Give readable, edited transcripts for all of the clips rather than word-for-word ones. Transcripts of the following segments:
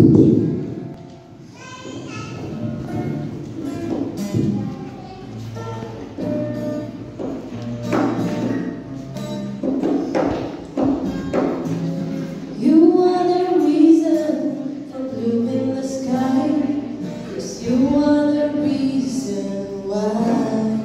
You are the reason for blue in the sky. Yes, you are the reason why.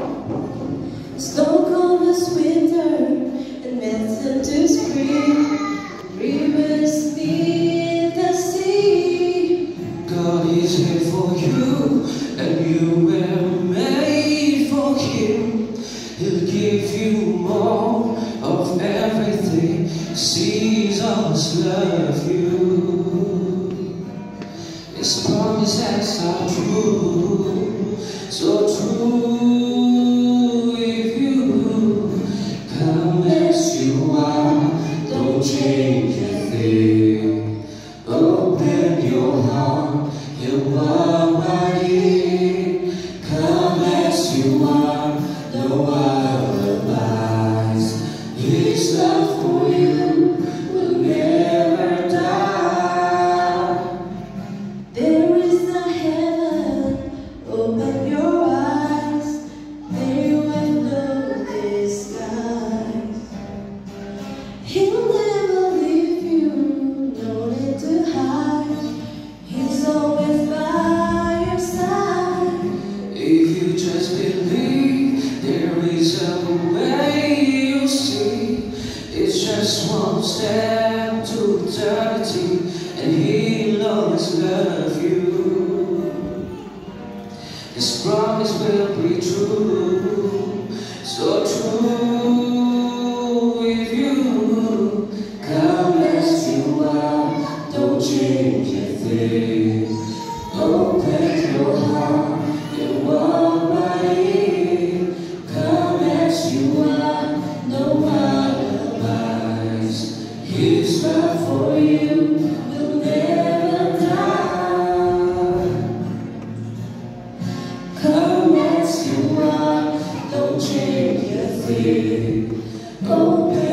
Snow covers winter and melts into spring. Rivers near the sea. God is here for you, and you were made for Him. He'll give you more of everything. Jesus love you. His promises are true, so true. If you come as you are, don't change a thing. Open your heart, He'll walk right in. Come as you are, no alibis. His love for you will never die. There is a heaven, open your eyes. There you have no disguise. He'll never leave you, no need to hide. He's always by your side. If you just believe, there is a way you see. It's just one step to eternity, and He'll always love you. His promise will be true, so true. If you come as you are, don't change a thing. Open your heart and walk right in. Come as you are, no alibis. His love for you will never die. Come as you are, don't change a thing. Open